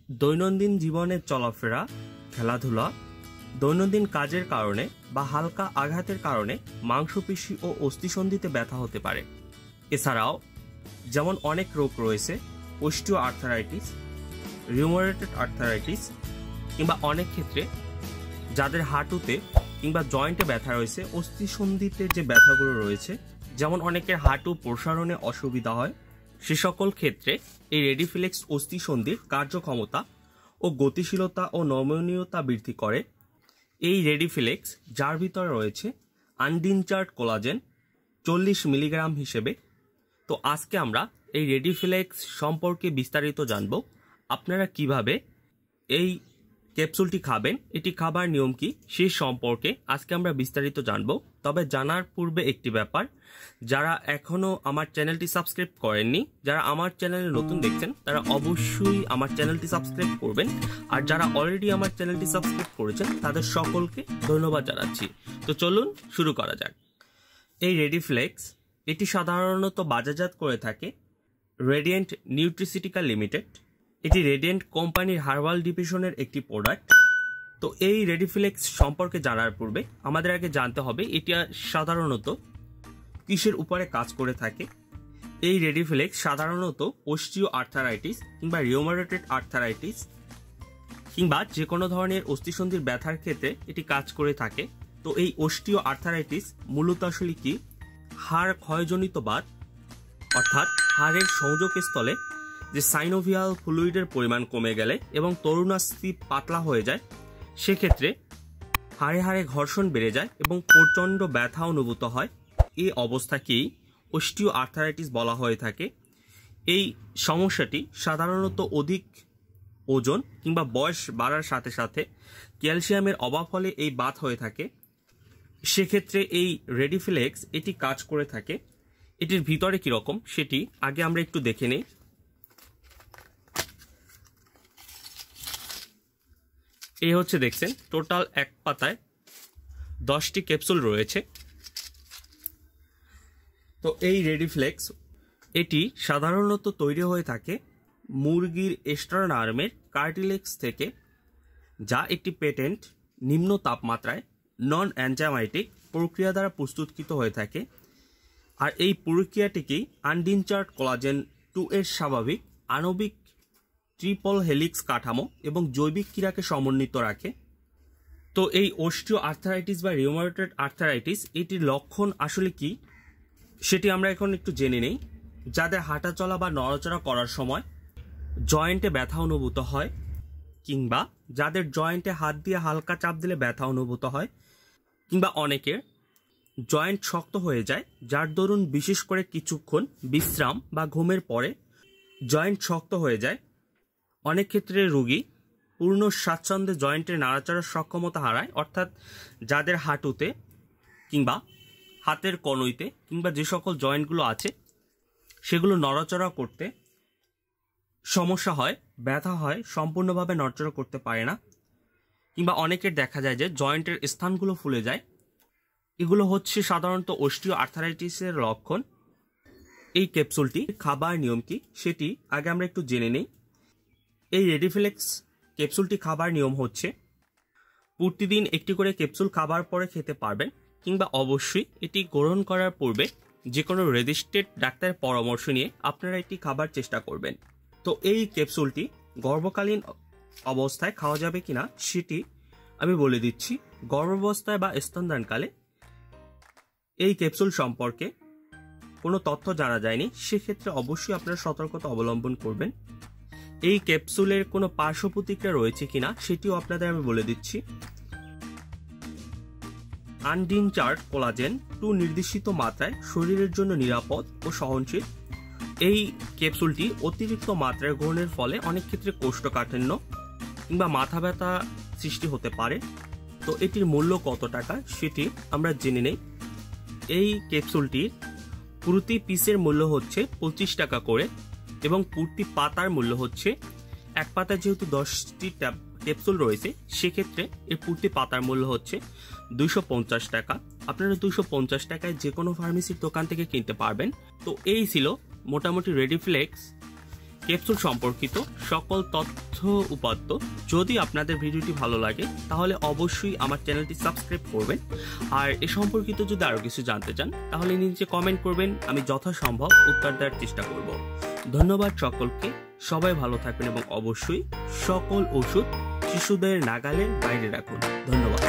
দৈনন্দিন জীবনের চলাফেরা, খেলাধুলা, দৈনন্দিন কাজের কারণে বা হালকা আঘাতের কারণে মাংসপেশি ও অস্থিসন্ধিতে ব্যথা হতে পারে। এছাড়াও যেমন অনেক রোগ রয়েছে, অস্টিও আর্থারাইটিস, রিউমাটয়েড আর্থারাইটিস, কিংবা অনেক ক্ষেত্রে যাদের হাঁটুতে কিংবা জয়েন্টে ব্যথা রয়েছে, অস্থিসন্ধিতে যে ব্যথাগুলো রয়েছে, যেমন অনেকের হাঁটু প্রসারণে অসুবিধা হয়, সে সকল ক্ষেত্রে এই রেডিফ্লেক্স অস্থিসন্ধির কার্যক্ষমতা ও গতিশীলতা ও নমনীয়তা বৃদ্ধি করে। এই রেডিফ্লেক্স যার ভিতরে রয়েছে আনডিনচার্ড কোলাজেন 40 মিলিগ্রাম হিসেবে। তো আজকে আমরা এই রেডিফ্লেক্স সম্পর্কে বিস্তারিত জানব। আপনারা কিভাবে এই ক্যাপসুলটি খাবেন, এটি খাবার নিয়ম কি, সেই সম্পর্কে আজকে আমরা বিস্তারিত জানব। তবে জানার পূর্বে একটি ব্যাপার, যারা এখনও আমার চ্যানেলটি সাবস্ক্রাইব করেননি, যারা আমার চ্যানেলে নতুন দেখছেন, তারা অবশ্যই আমার চ্যানেলটি সাবস্ক্রাইব করবেন। আর যারা অলরেডি আমার চ্যানেলটি সাবস্ক্রাইব করেছেন তাদের সকলকে ধন্যবাদ জানাচ্ছি। তো চলুন শুরু করা যাক। এই রেডিফ্লেক্স এটি সাধারণত বাজারজাত করে থাকে রেডিয়েন্ট নিউট্রিসিউটিক্যাল লিমিটেড। এটি রেডিয়েন্ট কোম্পানির হার্বাল ডিভিশনের একটি প্রোডাক্ট। তো এই রেডিফ্লেক্স সম্পর্কে জানার পূর্বে আমাদের আগে জানতে হবে এটি সাধারণত কিসের উপরে কাজ করে থাকে। এই রেডিফ্লেক্স সাধারণত অস্টিও আর্থারাইটিস কিংবা রিউমাটয়েড আর্থারাইটিস কিংবা যে কোনো ধরনের অস্থিসন্ধির ব্যথার ক্ষেত্রে এটি কাজ করে থাকে। তো এই অস্টিও আর্থারাইটিস মূলত আসলে কি, হাড় ক্ষয়জনিত বাত, অর্থাৎ হাড়ের সংযোগস্থলে যে সাইনোভিয়াল ফ্লুইডের পরিমাণ কমে গেলে এবং তরুণাস্থি পাতলা হয়ে যায়, সেক্ষেত্রে হাড়ে হাড়ে ঘর্ষণ বেড়ে যায় এবং প্রচণ্ড ব্যথা অনুভূত হয়। এই অবস্থাকেই অস্টিও আর্থারাইটিস বলা হয়ে থাকে। এই সমস্যাটি সাধারণত অধিক ওজন কিংবা বয়স বাড়ার সাথে সাথে ক্যালসিয়ামের অভাব হলে এই বাত হয়ে থাকে। সেক্ষেত্রে এই রেডিফ্লেক্স এটি কাজ করে থাকে। এটির ভিতরে কীরকম সেটি আগে আমরা একটু দেখে নিই। এই হচ্ছে দেখছেন, টোটাল এক পাতায় 10টি ক্যাপসুল রয়েছে। তো এই রেডিফ্লেক্স এটি সাধারণত তৈরি হয়ে থাকে মুরগির স্টার্নার্মের কার্টিলেক্স থেকে, যা একটি পেটেন্ট নিম্ন তাপমাত্রায় নন এনজাইমেটিক প্রক্রিয়া দ্বারা প্রস্তুতকৃত হয়ে থাকে। আর এই প্রক্রিয়াটিকেই আনডিনচার্ড কোলাজেন 2 এর স্বাভাবিক আণবিক ট্রিপল হেলিক্স কাঠামো এবং জৈবিক ক্রিয়াকে সমন্বিত রাখে। তো এই অস্টিও আর্থারাইটিস বা রিউমাটয়েড আর্থারাইটিস এটির লক্ষণ আসলে কি সেটি আমরা এখন একটু জেনে নেই। যাদের হাঁটা চলা বা নড়াচড়া করার সময় জয়েন্টে ব্যথা অনুভূত হয়, কিংবা যাদের জয়েন্টে হাত দিয়ে হালকা চাপ দিলে ব্যথা অনুভূত হয়, কিংবা অনেকের জয়েন্ট শক্ত হয়ে যায়, যার দরুন বিশেষ করে কিছুক্ষণ বিশ্রাম বা ঘুমের পরে জয়েন্ট শক্ত হয়ে যায়। অনেক ক্ষেত্রে রোগী পূর্ণ স্বাচ্ছন্দ্যে জয়েন্টের নাড়াচাড়ার সক্ষমতা হারায়, অর্থাৎ যাদের হাঁটুতে কিংবা হাতের কনুইতে কিংবা যে সকল জয়েন্টগুলো আছে সেগুলো নড়াচড়া করতে সমস্যা হয়, ব্যথা হয়, সম্পূর্ণভাবে নড়াচড়া করতে পারে না, কিংবা অনেকের দেখা যায় যে জয়েন্টের স্থানগুলো ফুলে যায়। এগুলো হচ্ছে সাধারণত অস্টিও আর্থারাইটিসের লক্ষণ। এই ক্যাপসুলটি খাবার নিয়ম কি সেটি আগে আমরা একটু জেনে নেই। এই রেডিফ্লেক্স ক্যাপসুলটি খাবার নিয়ম হচ্ছে প্রতিদিন একটি করে ক্যাপসুল খাবার পরে খেতে পারবেন, কিংবা অবশ্যই এটি গ্রহণ করার পূর্বে যে কোনো রেজিস্টার্ড ডাক্তারের পরামর্শ নিয়ে আপনারা এটি খাবার চেষ্টা করবেন। তো এই ক্যাপসুলটি গর্ভকালীন অবস্থায় খাওয়া যাবে কিনা সেটি আমি বলে দিচ্ছি। গর্ভাবস্থায় বা স্তনদানকালে এই ক্যাপসুল সম্পর্কে কোনো তথ্য জানা যায়নি, সেক্ষেত্রে অবশ্যই আপনারা সতর্কতা অবলম্বন করবেন। এই ক্যাপসুলের কোনো পার্শ্ব প্রতিক্রিয়া রয়েছে কিনা সেটিও আপনাদের আমি বলে দিচ্ছি। আনডিনচার্ড কোলাজেন 2 নির্দিষ্ট মাত্রায় শরীরের জন্য নিরাপদ ও সহনশীল। এই ক্যাপসুলটি অতিরিক্ত মাত্রায় গ্রহণের ফলে অনেক ক্ষেত্রে কোষ্ঠকাঠিন্য কিংবা মাথা ব্যথা সৃষ্টি হতে পারে। তো এটির মূল্য কত টাকা সেটি আমরা জেনে নেই। এই ক্যাপসুলটির প্রতি পিসের মূল্য হচ্ছে 25 টাকা করে এবং প্রতি পাতার মূল্য হচ্ছে, এক পাতায় যেহেতু 10টি ক্যাপসুল রয়েছে সেক্ষেত্রে এর প্রতি পাতার মূল্য হচ্ছে 250 টাকা। আপনারা 250 টাকায় যে কোনো ফার্মেসির দোকান থেকে কিনতে পারবেন। তো এই ছিল মোটামুটি রেডিফ্লেক্স ক্যাপসুল সম্পর্কিত সকল তথ্য উপাত্ত। যদি আপনাদের ভিডিওটি ভালো লাগে তাহলে অবশ্যই আমার চ্যানেলটি সাবস্ক্রাইব করবেন। আর এ সম্পর্কিত যদি আরও কিছু জানতে চান তাহলে নিচে কমেন্ট করবেন, আমি যথাসম্ভব উত্তর দেওয়ার চেষ্টা করব। ধন্যবাদ সকলকে, সবাই ভালো থাকবেন এবং অবশ্যই সকল ওষুধ শিশুদের নাগালের বাইরে রাখুন। ধন্যবাদ।